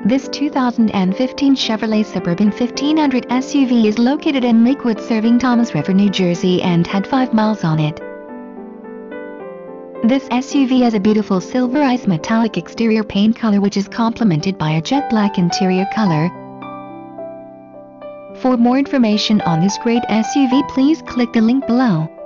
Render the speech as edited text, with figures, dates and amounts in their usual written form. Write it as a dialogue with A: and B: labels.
A: This 2015 Chevrolet Suburban 1500 SUV is located in Lakewood, serving Toms River, New Jersey, and had 5 miles on it. This SUV has a beautiful silver ice metallic exterior paint color which is complemented by a jet black interior color. For more information on this great SUV, please click the link below.